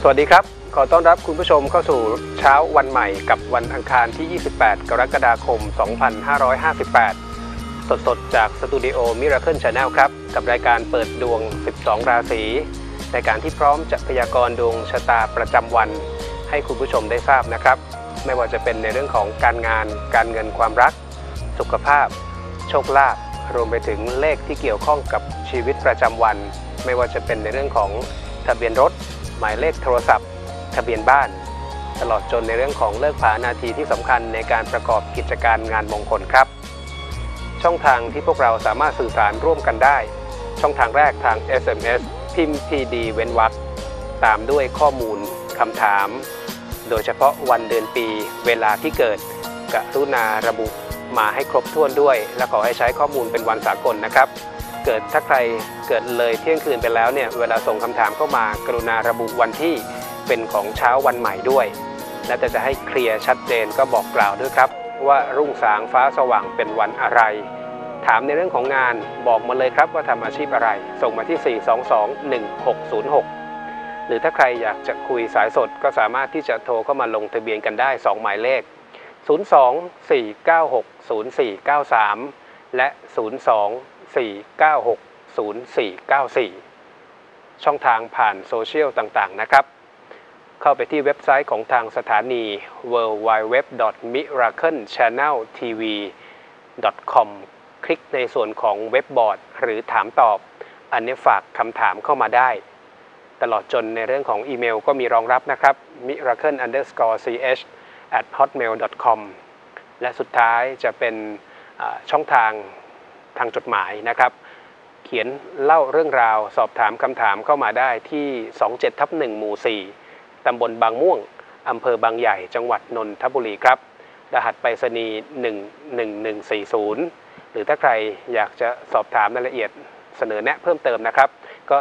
สวัสดีครับขอต้อนรับคุณผู้ชมเข้าสู่เช้าวันใหม่กับวันอังคารที่ 28 กรกฎาคม 2558 สดๆจากสตูดิโอ Miracle Channel ครับกับรายการเปิดดวง 12 ราศีในการที่พร้อมจะพยากรณ์ดวงชะตาประจำวันให้คุณผู้ชมได้ทราบนะครับไม่ว่าจะเป็นในเรื่องของการงานการเงินความรักสุขภาพโชคลาภรวมไปถึงเลขที่เกี่ยวข้องกับชีวิตประจำวันไม่ว่าจะเป็นในเรื่องของทะเบียนรถหมายเลขโทรศัพท์ทะเบียนบ้านตลอดจนในเรื่องของเลิกผานาทีที่สำคัญในการประกอบกิจการงานมงคลครับช่องทางที่พวกเราสามารถสื่อสารร่วมกันได้ช่องทางแรกทาง SMS พิมพ์ PD เว้นวรรคตามด้วยข้อมูลคำถามโดยเฉพาะวันเดือนปีเวลาที่เกิดกรุณาระบุมาให้ครบถ้วนด้วยและขอให้ใช้ข้อมูลเป็นวันสากลนะครับถ้าใครเกิดเลยเที่ยงคืนไปแล้วเนี่ยเวลาส่งคำถามเข้ามากรุณาระบุวันที่เป็นของเช้าวันใหม่ด้วยและจะให้เคลียร์ชัดเจนก็บอกกล่าวด้วยครับว่ารุ่งสางฟ้าสว่างเป็นวันอะไรถามในเรื่องของงานบอกมาเลยครับว่าทำอาชีพอะไรส่งมาที่ 4221606 หรือถ้าใครอยากจะคุยสายสดก็สามารถที่จะโทรเข้ามาลงทะเบียนกันได้2หมายเลข024960493และ024960494ช่องทางผ่านโซเชียลต่างๆนะครับเข้าไปที่เว็บไซต์ของทางสถานี www.miraclechanneltv.com คลิกในส่วนของเว็บบอร์ดหรือถามตอบอันนี้ฝากคำถามเข้ามาได้ตลอดจนในเรื่องของอีเมลก็มีรองรับนะครับ miracle_ch@hotmail.com และสุดท้ายจะเป็นช่องทางจดหมายนะครับเขียนเล่าเรื่องราวสอบถามคำถามเข้ามาได้ที่27/1หมู่4ตำบลบางม่วงอำเภอบางใหญ่จังหวัดนนทบุรีครับรหัสไปรษณีย์11140หรือถ้าใครอยากจะสอบถามรายละเอียดเสนอแนะเพิ่มเติมนะครับก็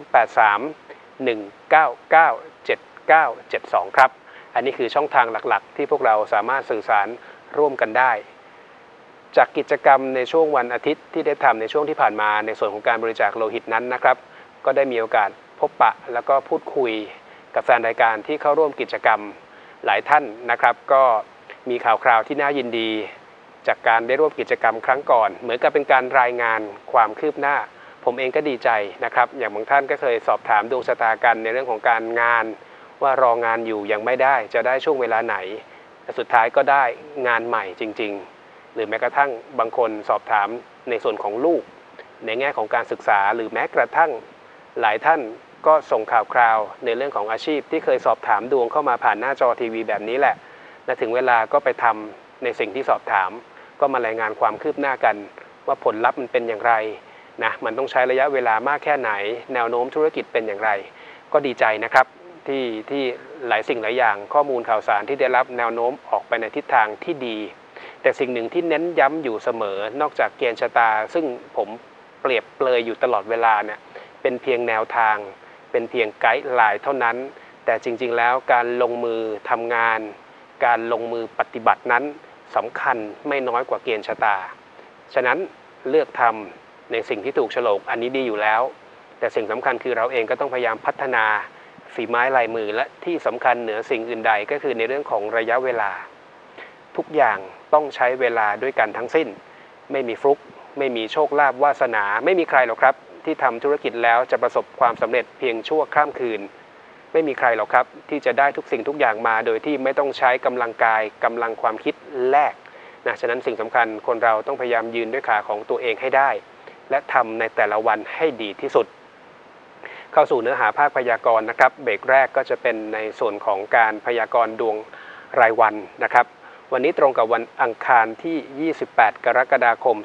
0831997972ครับอันนี้คือช่องทางหลักๆที่พวกเราสามารถสื่อสารร่วมกันได้จากกิจกรรมในช่วงวันอาทิตย์ที่ได้ทำในช่วงที่ผ่านมาในส่วนของการบริจาคโลหิตนั้นนะครับก็ได้มีโอกาสพบปะแล้วก็พูดคุยกับแฟนรายการที่เข้าร่วมกิจกรรมหลายท่านนะครับก็มีข่าวคราวที่น่ายินดีจากการได้ร่วมกิจกรรมครั้งก่อนเหมือนกับเป็นการรายงานความคืบหน้าผมเองก็ดีใจนะครับอย่างบางท่านก็เคยสอบถามดวงชะตากันในเรื่องของการงานว่ารองานอยู่ยังไม่ได้จะได้ช่วงเวลาไหนแต่สุดท้ายก็ได้งานใหม่จริงๆหรือแม้กระทั่งบางคนสอบถามในส่วนของลูกในแง่ของการศึกษาหรือแม้กระทั่งหลายท่านก็ส่งข่าวคราวในเรื่องของอาชีพที่เคยสอบถามดวงเข้ามาผ่านหน้าจอทีวีแบบนี้แหละและถึงเวลาก็ไปทำในสิ่งที่สอบถามก็มารายงานความคืบหน้ากันว่าผลลัพธ์มันเป็นอย่างไรนะมันต้องใช้ระยะเวลามากแค่ไหนแนวโน้มธุรกิจเป็นอย่างไรก็ดีใจนะครับที่หลายสิ่งหลายอย่างข้อมูลข่าวสารที่ได้รับแนวโน้มออกไปในทิศทางที่ดีแต่สิ่งหนึ่งที่เน้นย้ำอยู่เสมอนอกจากเกณฑ์ชะตาซึ่งผมเปรียบเปรยอยู่ตลอดเวลาเนี่ยเป็นเพียงแนวทางเป็นเพียงไกด์ไลน์เท่านั้นแต่จริงๆแล้วการลงมือทำงานการลงมือปฏิบัตินั้นสำคัญไม่น้อยกว่าเกณฑ์ชะตาฉะนั้นเลือกทำในสิ่งที่ถูกโฉลกอันนี้ดีอยู่แล้วแต่สิ่งสำคัญคือเราเองก็ต้องพยายามพัฒนาฝีไม้ลายมือและที่สำคัญเหนือสิ่งอื่นใดก็คือในเรื่องของระยะเวลาทุกอย่างต้องใช้เวลาด้วยกันทั้งสิ้นไม่มีฟลุกไม่มีโชคลาภวาสนาไม่มีใครหรอกครับที่ทำธุรกิจแล้วจะประสบความสำเร็จเพียงชั่วข้ามคืนไม่มีใครหรอกครับที่จะได้ทุกสิ่งทุกอย่างมาโดยที่ไม่ต้องใช้กำลังกายกำลังความคิดแลกนะฉะนั้นสิ่งสำคัญคนเราต้องพยายามยืนด้วยขาของตัวเองให้ได้และทำในแต่ละวันให้ดีที่สุดเข้าสู่เนื้อหาภาคพยากรณ์นะครับเบรกแรกก็จะเป็นในส่วนของการพยากรณ์ดวงรายวันนะครับวันนี้ตรงกับวันอังคารที่28กรกฎาคม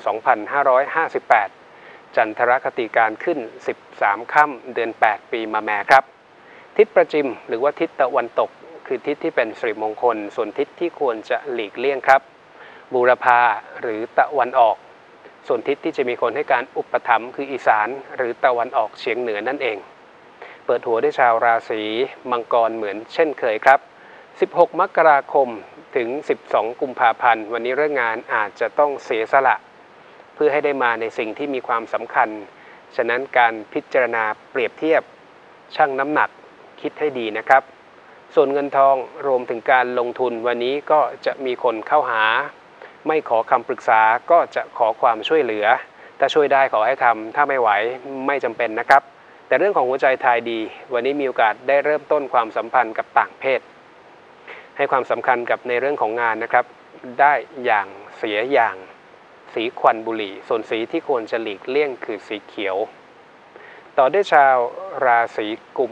2558จันทรคติการขึ้น13ค่ำเดือน8ปีมะแม่ครับทิศประจิมหรือว่าทิศตะวันตกคือทิศที่เป็นสิริมงคลส่วนทิศที่ควรจะหลีกเลี่ยงครับบูรพาหรือตะวันออกส่วนทิศที่จะมีคนให้การอุปถัมภ์คืออีสานหรือตะวันออกเฉียงเหนือนั่นเองเปิดหัวด้วยชาวราศีมังกรเหมือนเช่นเคยครับ16มกราคมถึง12กุมภาพันธ์วันนี้เรื่องงานอาจจะต้องเสียสละเพื่อให้ได้มาในสิ่งที่มีความสำคัญฉะนั้นการพิจารณาเปรียบเทียบชั่งน้ำหนักคิดให้ดีนะครับส่วนเงินทองรวมถึงการลงทุนวันนี้ก็จะมีคนเข้าหาไม่ขอคำปรึกษาก็จะขอความช่วยเหลือถ้าช่วยได้ขอให้ทำถ้าไม่ไหวไม่จำเป็นนะครับแต่เรื่องของหัวใจทายดีวันนี้มีโอกาสได้เริ่มต้นความสัมพันธ์กับต่างเพศให้ความสำคัญกับในเรื่องของงานนะครับได้อย่างเสียอย่างสีควันบุหรี่ส่วนสีที่ควรจะหลีกเลี่ยงคือสีเขียวต่อด้วยชาวราศีกุม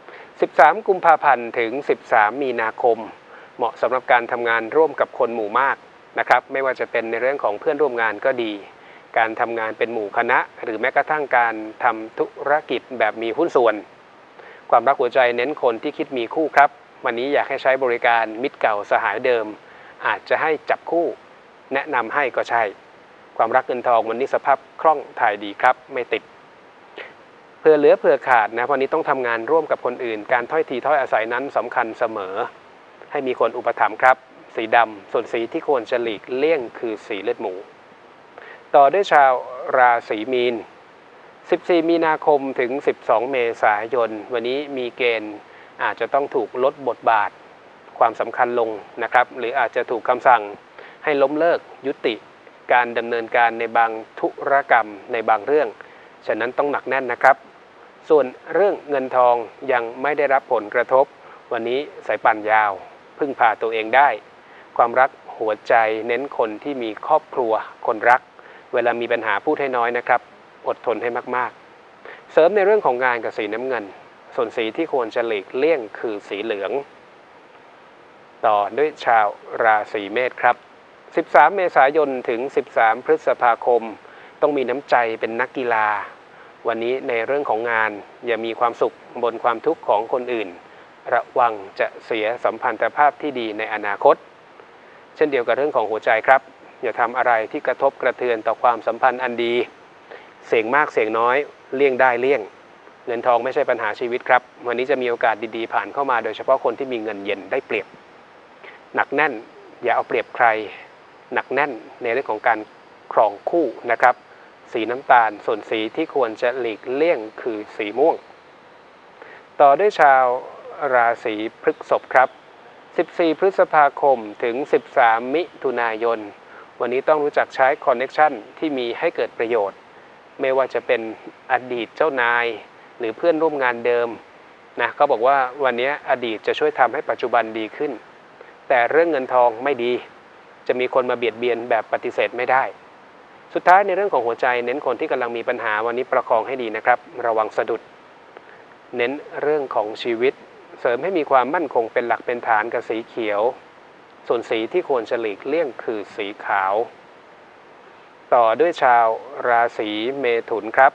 13 กุมภาพันธ์ถึง 13 มีนาคมเหมาะสำหรับการทำงานร่วมกับคนหมู่มากนะครับไม่ว่าจะเป็นในเรื่องของเพื่อนร่วมงานก็ดีการทำงานเป็นหมู่คณะหรือแม้กระทั่งการทำธุรกิจแบบมีหุ้นส่วนความรักหัวใจเน้นคนที่คิดมีคู่ครับวันนี้อยากให้ใช้บริการมิตรเก่าสหายเดิมอาจจะให้จับคู่แนะนำให้ก็ใช่ความรักเงินทองวันนี้สภาพคล่องถ่ายดีครับไม่ติดเผื่อเหลือเผื่อขาดนะวันนี้ต้องทำงานร่วมกับคนอื่นการถ้อยทีถ้อยอาศัยนั้นสำคัญเสมอให้มีคนอุปถัมภ์ครับสีดำส่วนสีที่ควรจะหลีกเลี่ยงคือสีเลือดหมูต่อด้วยชาวราศีมีน14 มีนาคมถึง 12 เมษายนวันนี้มีเกณฑ์อาจจะต้องถูกลดบทบาทความสำคัญลงนะครับหรืออาจจะถูกคำสั่งให้ล้มเลิกยุติการดำเนินการในบางธุรกรรมในบางเรื่องฉะนั้นต้องหนักแน่นนะครับส่วนเรื่องเงินทองยังไม่ได้รับผลกระทบวันนี้สายป่านยาวพึ่งพาตัวเองได้ความรักหัวใจเน้นคนที่มีครอบครัวคนรักเวลามีปัญหาพูดให้น้อยนะครับอดทนให้มากๆเสริมในเรื่องของงานกับสีน้ำเงินส่วนสีที่ควรจะหลีกเลี่ยงคือสีเหลืองต่อด้วยชาวราศีเมษครับ13 เมษายนถึง 13 พฤษภาคมต้องมีน้ำใจเป็นนักกีฬาวันนี้ในเรื่องของงานอย่ามีความสุขบนความทุกข์ของคนอื่นระวังจะเสียสัมพันธภาพที่ดีในอนาคตเช่นเดียวกับเรื่องของหัวใจครับอย่าทำอะไรที่กระทบกระเทือนต่อความสัมพันธ์อันดีเสี่ยงมากเสี่ยงน้อยเลี่ยงได้เลี่ยงเงินทองไม่ใช่ปัญหาชีวิตครับวันนี้จะมีโอกาสดีๆผ่านเข้ามาโดยเฉพาะคนที่มีเงินเย็นได้เปรียบหนักแน่นอย่าเอาเปรียบใครหนักแน่นในเรื่องของการครองคู่นะครับสีน้ำตาลส่วนสีที่ควรจะหลีกเลี่ยงคือสีม่วงต่อด้วยชาวราศีพฤษภครับ14 พฤษภาคมถึง 13 มิถุนายนวันนี้ต้องรู้จักใช้คอนเน็กชันที่มีให้เกิดประโยชน์ไม่ว่าจะเป็นอดีตเจ้านายหรือเพื่อนร่วมงานเดิมนะเขาบอกว่าวันนี้อดีตจะช่วยทำให้ปัจจุบันดีขึ้นแต่เรื่องเงินทองไม่ดีจะมีคนมาเบียดเบียนแบบปฏิเสธไม่ได้สุดท้ายในเรื่องของหัวใจเน้นคนที่กำลังมีปัญหาวันนี้ประคองให้ดีนะครับระวังสะดุดเน้นเรื่องของชีวิตเสริมให้มีความมั่นคงเป็นหลักเป็นฐานกับสีเขียวส่วนสีที่ควรจะหลีกเลี่ยงคือสีขาวต่อด้วยชาวราศีเมถุนครับ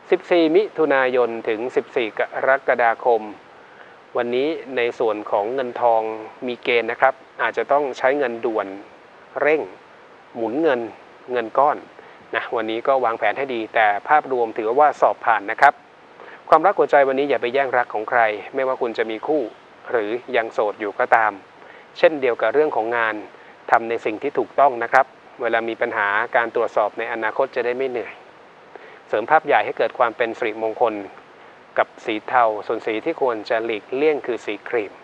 14 มิถุนายนถึง 14 กรกฎาคมวันนี้ในส่วนของเงินทองมีเกณฑ์นะครับอาจจะต้องใช้เงินด่วนเร่งหมุนเงินก้อนนะวันนี้ก็วางแผนให้ดีแต่ภาพรวมถือว่าสอบผ่านนะครับความรักหัวใจวันนี้อย่าไปแย่งรักของใครไม่ว่าคุณจะมีคู่หรือยังโสดอยู่ก็ตามเช่นเดียวกับเรื่องของงานทำในสิ่งที่ถูกต้องนะครับเวลามีปัญหาการตรวจสอบในอนาคตจะได้ไม่เหนื่อยเสริมภาพใหญ่ให้เกิดความเป็นสิริมงคลกับสีเทาส่วนสีที่ควรจะหลีกเลี่ยงคือสีครีม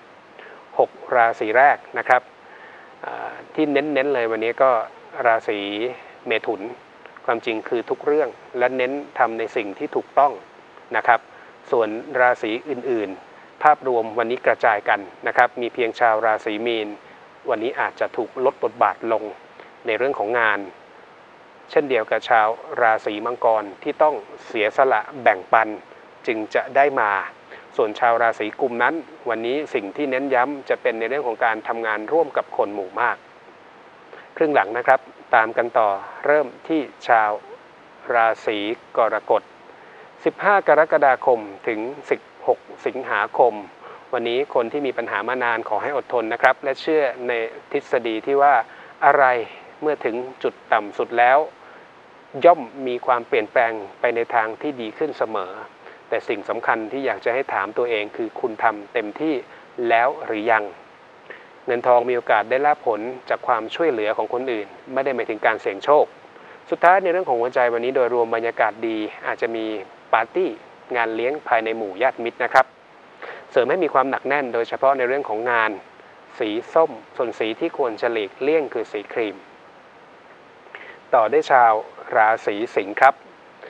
6 ราศีแรกนะครับที่เน้นเลยวันนี้ก็ราศีเมถุนความจริงคือทุกเรื่องและเน้นทำในสิ่งที่ถูกต้องนะครับส่วนราศีอื่นๆภาพรวมวันนี้กระจายกันนะครับมีเพียงชาวราศีมีนวันนี้อาจจะถูกลดบทบาทลงในเรื่องของงานเช่นเดียวกับชาวราศีมังกรที่ต้องเสียสละแบ่งปันจึงจะได้มาส่วนชาวราศีกุมนั้นวันนี้สิ่งที่เน้นย้ำจะเป็นในเรื่องของการทำงานร่วมกับคนหมู่มากครึ่งหลังนะครับตามกันต่อเริ่มที่ชาวราศีกรกฎ15 กรกฎาคมถึง 16 สิงหาคมวันนี้คนที่มีปัญหามานานขอให้อดทนนะครับและเชื่อในทฤษฎีที่ว่าอะไรเมื่อถึงจุดต่ำสุดแล้วย่อมมีความเปลี่ยนแปลงไปในทางที่ดีขึ้นเสมอแต่สิ่งสำคัญที่อยากจะให้ถามตัวเองคือคุณทำเต็มที่แล้วหรือยังเงินทองมีโอกาสได้รับผลจากความช่วยเหลือของคนอื่นไม่ได้หมายถึงการเสี่ยงโชคสุดท้ายในเรื่องของหัวใจวันนี้โดยรวมบรรยากาศดีอาจจะมีปาร์ตี้งานเลี้ยงภายในหมู่ญาติมิตรนะครับเสริมให้มีความหนักแน่นโดยเฉพาะในเรื่องของงานสีส้มส่วนสีที่ควรจะหลีกเลี่ยงคือสีครีมต่อด้วยชาวราศีสิงห์ครับ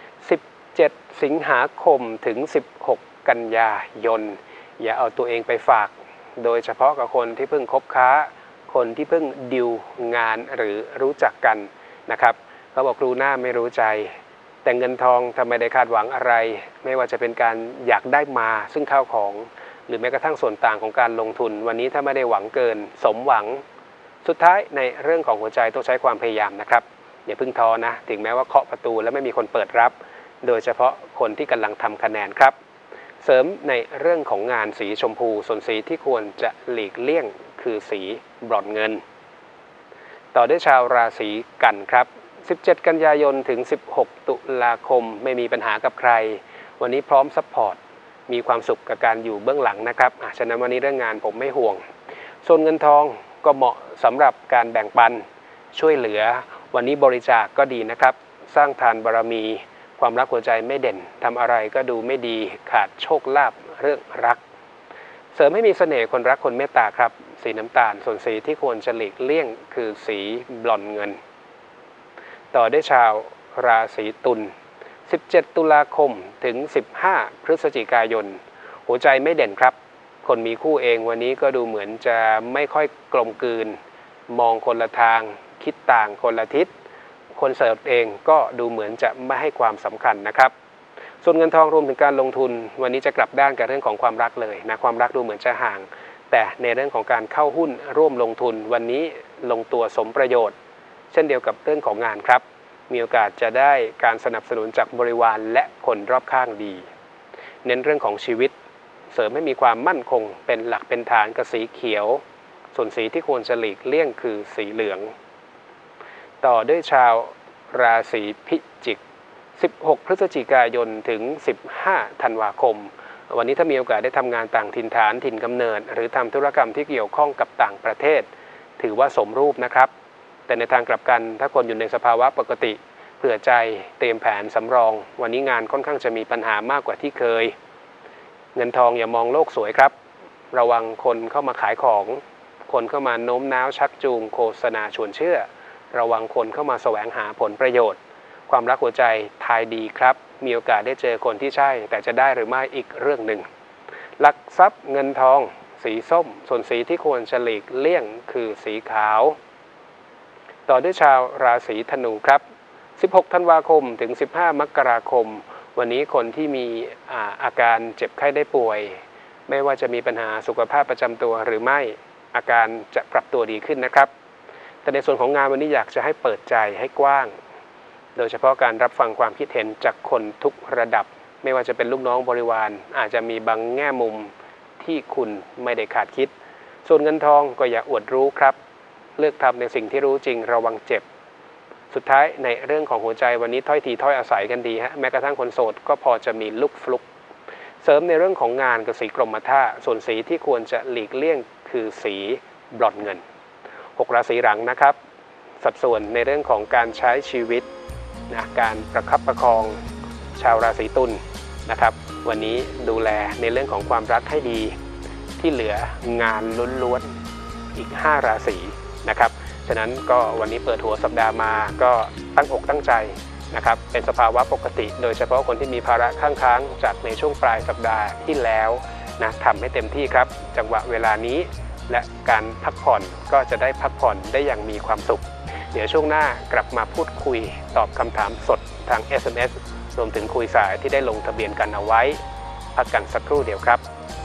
17สิงหาคมถึง16กันยายนอย่าเอาตัวเองไปฝากโดยเฉพาะกับคนที่เพิ่งคบค้าคนที่เพิ่งดิวงานหรือรู้จักกันนะครับเขาบอกรู้หน้าไม่รู้ใจแต่เงินทองทำไมได้คาดหวังอะไรไม่ว่าจะเป็นการอยากได้มาซึ่งข้าวของหรือแม้กระทั่งส่วนต่างของการลงทุนวันนี้ถ้าไม่ได้หวังเกินสมหวังสุดท้ายในเรื่องของหัวใจต้องใช้ความพยายามนะครับอย่าเพิ่งท้อนะถึงแม้ว่าเคาะประตูแล้วไม่มีคนเปิดรับโดยเฉพาะคนที่กำลังทำคะแนนครับเสริมในเรื่องของงานสีชมพูส่วนสีที่ควรจะหลีกเลี่ยงคือสีบรอนซ์เงินต่อด้วยชาวราศีกันครับ17กันยายนถึง16ตุลาคมไม่มีปัญหากับใครวันนี้พร้อมซัพพอร์ตมีความสุขกับการอยู่เบื้องหลังนะครับฉะนั้นวันนี้เรื่องงานผมไม่ห่วงส่วนเงินทองก็เหมาะสำหรับการแบ่งปันช่วยเหลือวันนี้บริจาคก็ดีนะครับสร้างทานบารมีความรักหัวใจไม่เด่นทำอะไรก็ดูไม่ดีขาดโชคลาภเรื่องรักเสริมให้มีเสน่ห์คนรักคนเมตตาครับสีน้ำตาลส่วนสีที่ควรจะหลีกเลี่ยงคือสีบลอนด์เงินต่อด้วยชาวราศีตุล17ตุลาคมถึง15พฤศจิกายนหัวใจไม่เด่นครับคนมีคู่เองวันนี้ก็ดูเหมือนจะไม่ค่อยกลมกลืนมองคนละทางคิดต่างคนละทิศคนเสิร์ฟเองก็ดูเหมือนจะไม่ให้ความสำคัญนะครับส่วนเงินทองรวมถึงการลงทุนวันนี้จะกลับด้านกับเรื่องของความรักเลยนะความรักดูเหมือนจะห่างแต่ในเรื่องของการเข้าหุ้นร่วมลงทุนวันนี้ลงตัวสมประโยชน์เช่นเดียวกับเรื่องของงานครับมีโอกาสจะได้การสนับสนุนจากบริวารและคนรอบข้างดีเน้นเรื่องของชีวิตเสริมให้มีความมั่นคงเป็นหลักเป็นฐานกับสีเขียวส่วนสีที่ควรจะหลีกเลี่ยงคือสีเหลืองต่อด้วยชาวราศีพิจิก16พฤศจิกายนถึง15ธันวาคมวันนี้ถ้ามีโอกาสได้ทำงานต่างถิ่นฐานถิ่นกำเนิดหรือทำธุรกรรมที่เกี่ยวข้องกับต่างประเทศถือว่าสมรูปนะครับแต่ในทางกลับกันถ้าคนอยู่ในสภาวะปกติเผื่อใจเตรียมแผนสำรองวันนี้งานค่อนข้างจะมีปัญหามากกว่าที่เคยเงินทองอย่ามองโลกสวยครับระวังคนเข้ามาขายของคนเข้ามาโน้มน้าวชักจูงโฆษณาชวนเชื่อระวังคนเข้ามาแสวงหาผลประโยชน์ความรักหัวใจทายดีครับมีโอกาสได้เจอคนที่ใช่แต่จะได้หรือไม่อีกเรื่องหนึ่งหลักทรัพย์เงินทองสีส้มส่วนสีที่ควรจะหลีกเลี่ยงคือสีขาวต่อด้วยชาวราศีธนูครับ16ธันวาคมถึง15มกราคมวันนี้คนที่มีอาการเจ็บไข้ได้ป่วยไม่ว่าจะมีปัญหาสุขภาพประจำตัวหรือไม่อาการจะปรับตัวดีขึ้นนะครับแต่ในส่วนของงานวันนี้อยากจะให้เปิดใจให้กว้างโดยเฉพาะการรับฟังความคิดเห็นจากคนทุกระดับไม่ว่าจะเป็นลูกน้องบริวารอาจจะมีบางแง่มุมที่คุณไม่ได้คาดคิดส่วนเงินทองก็อย่าอวดรู้ครับเลือกทำในสิ่งที่รู้จริงระวังเจ็บสุดท้ายในเรื่องของหัวใจวันนี้ถ้อยทีถ้อยอาศัยกันดีฮะแม้กระทั่งคนโสดก็พอจะมีลุกฟลุกเสริมในเรื่องของงานกับสีกรมท่าส่วนสีที่ควรจะหลีกเลี่ยงคือสีบรอนซ์เงิน6ราศีหลังนะครับสัดส่วนในเรื่องของการใช้ชีวิตนะการประคับประคองชาวราศีตุลนะครับวันนี้ดูแลในเรื่องของความรักให้ดีที่เหลืองานล้วนๆอีก5ราศีนะครับฉะนั้นก็วันนี้เปิดหัวสัปดาห์มาก็ตั้งอกตั้งใจนะครับเป็นสภาวะปกติโดยเฉพาะคนที่มีภาระข้างค้างจากในช่วงปลายสัปดาห์ที่แล้วนะทำให้เต็มที่ครับจังหวะเวลานี้และการพักผ่อนก็จะได้พักผ่อนได้อย่างมีความสุขเดี๋ยวช่วงหน้ากลับมาพูดคุยตอบคำถามสดทาง SMS รวมถึงคุยสายที่ได้ลงทะเบียนกันเอาไว้พักกันสักครู่เดียวครับ